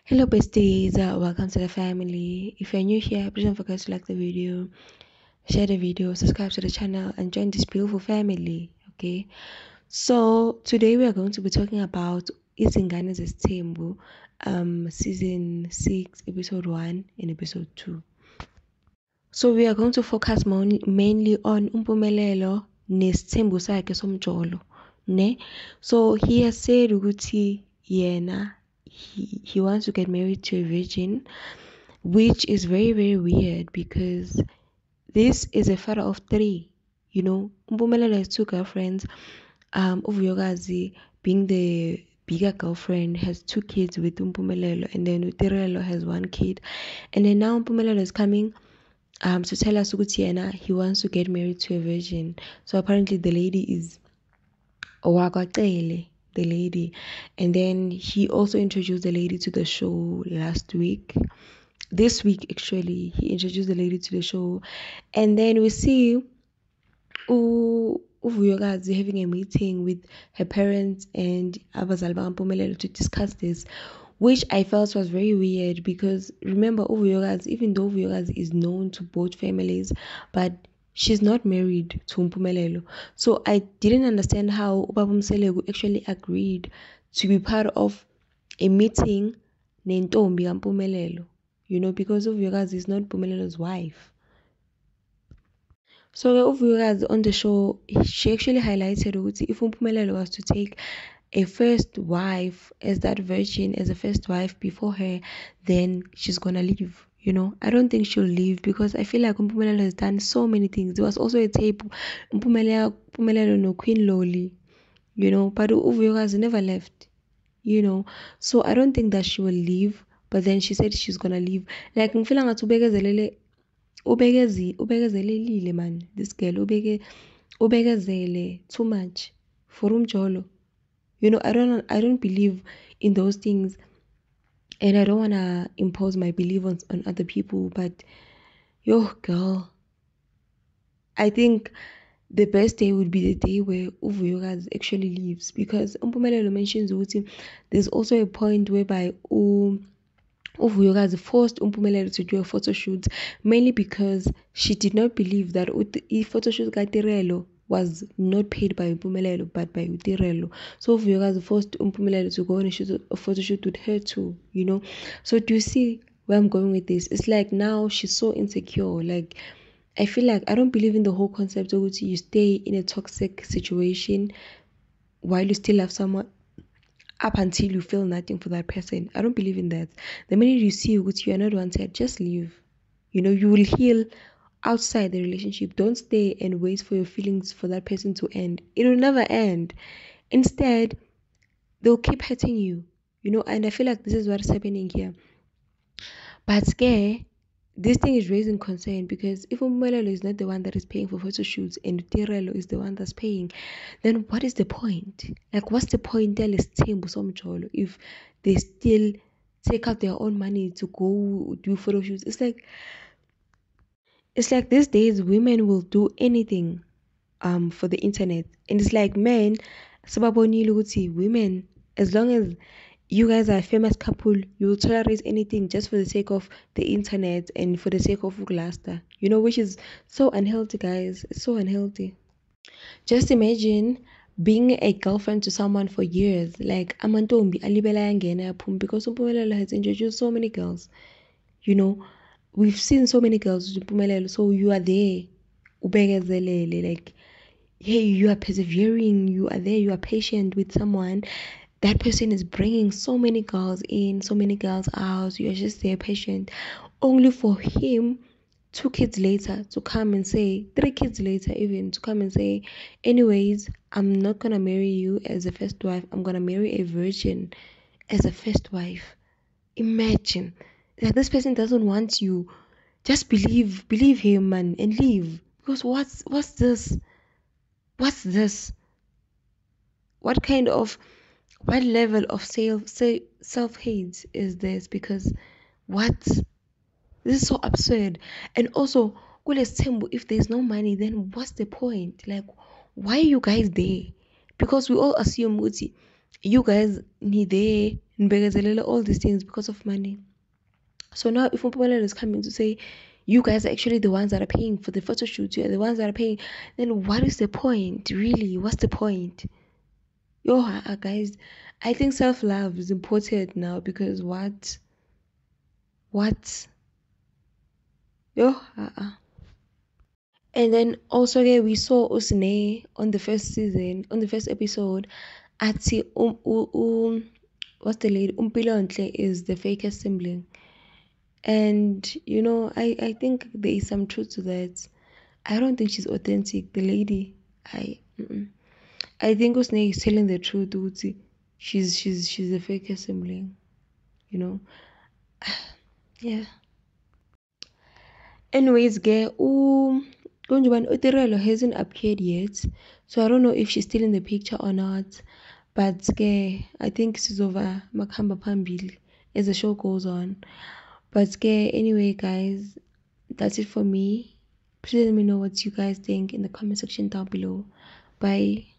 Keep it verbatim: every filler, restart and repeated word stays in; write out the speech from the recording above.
Hello besties, uh, welcome to the family. If you're new here, please don't forget to like the video, share the video, subscribe to the channel, and join this beautiful family. Okay, so today we are going to be talking about Izingane Zesithembu, um, season six, episode one, and episode two. So we are going to focus mon- mainly on Umpumelelo nesithembu sakhe somjolo, ne? So he has said ukuthi yena he, he wants to get married to a virgin, which is very very weird because this is a father of three. You know, Umpumelelo has two girlfriends. Um, Uvuyokazi, being the bigger girlfriend, has two kids with Umpumelelo, and then Utirelo has one kid, and then now Umpumelelo is coming um to tell us ukuthi yena he wants to get married to a virgin. So apparently the lady is Owakacele, the lady, and then he also introduced the lady to the show last week. This week actually, he introduced the lady to the show, and then we see U Uvuyokazi having a meeting with her parents and abazali bakaMpumelelo to discuss this, which I felt was very weird because remember Uvuyokazi, even though Uvuyokazi is known to both families, but she's not married to Mpumelelo. So I didn't understand how Ubaba Mseleku actually agreed to be part of a meeting nentombi kaMpumelelo, you know, because Uvuyokazi is not Mpumelelo's wife. So Uvuyokazi on the show, she actually highlighted ukuthi if Mpumelelo was to take a first wife as that virgin, as a first wife before her, then she's gonna leave. You know, I don't think she'll leave because I feel like Mpumelelo has done so many things. There was also a tape, Mpumelelo, Mpumelelo no Queen Loli, you know, but Uvuyokazi never left, you know. So I don't think that she will leave, but then she said she's gonna leave. Like, ngifila ngathi ubekezelele ubekezi ubekezelelile man, this girl ubeke ubekezele too much for umjolo. You know, I don't I don't believe in those things, and I don't want to impose my belief on, on other people, but yo girl, I think the best day would be the day where Uvuyokazi actually leaves, because Umpumelelo mentions ukuthi there's also a point whereby U Uvuyokazi forced Umpumelelo to do a photo shoot, mainly because she did not believe that the photo shoot Katirelo was not paid by Umpumelelo but by Utirelo. So Uvuyokazi forced Umpumelelo to go on a, shoot, a photo shoot with her too, you know. So do you see where I'm going with this? It's like now she's so insecure. Like, I feel like I don't believe in the whole concept of you stay in a toxic situation while you still have someone up until you feel nothing for that person. I don't believe in that. The minute you see what you are not wanted, just leave. You know, you will heal outside the relationship. Don't stay and wait for your feelings for that person to end. It will never end. Instead, they'll keep hurting you. You know, and I feel like this is what is happening here. But scare, this thing is raising concern because if Umpumelelo is not the one that is paying for photo shoots and Tirelo is the one that's paying, then what is the point? Like, what's the point if they still take out their own money to go do photo shoots? It's like it's like these days women will do anything um for the internet, and it's like men, sababonile ukuthi women, as long as you guys are a famous couple, you will tolerate anything just for the sake of the internet and for the sake of ukulasta, you know, which is so unhealthy, guys. It's so unhealthy. Just imagine being a girlfriend to someone for years, like amantombi alibela yangena yaphuma, because Umpumelelo has introduced so many girls, you know. We've seen so many girls with Umpumelelo, so you are there ubekezelele, like, hey, you are persevering, you are there, you are patient with someone. That person is bringing so many girls in, so many girls out. You're just there patient, only for him two kids later to come and say, three kids later even, to come and say, anyways, I'm not gonna marry you as a first wife. I'm gonna marry a virgin as a first wife. Imagine that this person doesn't want you. Just believe, believe him, man, and leave. Because what's what's this? What's this? What kind of what level of self self hate is this? Because what? This is so absurd. And also, if there's no money, then what's the point? Like, why are you guys there? Because we all assume Uti, you guys need there all these things because of money. So now if Mpumalelo is coming to say you guys are actually the ones that are paying for the photo shoot, you're the ones that are paying, then what is the point? Really? What's the point? Yo, uh, guys, I think self love is important now because what? What? Yo, uh, uh. And then also yeah, we saw Usne on the first season, on the first episode. Ati um, um, um what's the lady? Umpilontle is the fakest sibling. And you know, I, I think there is some truth to that. I don't think she's authentic. The lady, I mm-mm. I think Usne is telling the truth. Uti. She's she's she's a fakest sibling. You know, yeah. Anyways, girl, um, Gonjuban Oterelo hasn't appeared yet, so I don't know if she's still in the picture or not. But girl, I think she's over Makamba Pambil as the show goes on. But girl, anyway, guys, that's it for me. Please let me know what you guys think in the comment section down below. Bye.